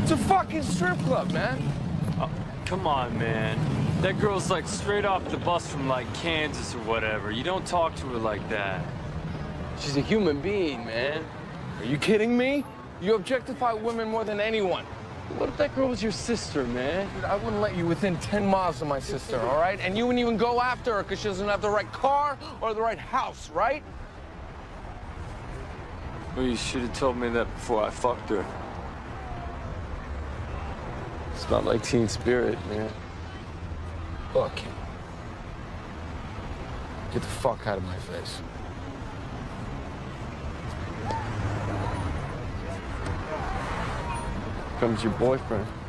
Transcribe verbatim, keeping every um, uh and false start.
It's a fucking strip club, man. Oh, come on, man. That girl's like straight off the bus from like Kansas or whatever. You don't talk to her like that. She's a human being, man. Are you kidding me? You objectify women more than anyone. What if that girl was your sister, man? Dude, I wouldn't let you within ten miles of my sister, all right? And you wouldn't even go after her because she doesn't have the right car or the right house, right? Well, you should have told me that before I fucked her. It's not like teen spirit, man. Look. Get the fuck out of my face. Comes your boyfriend.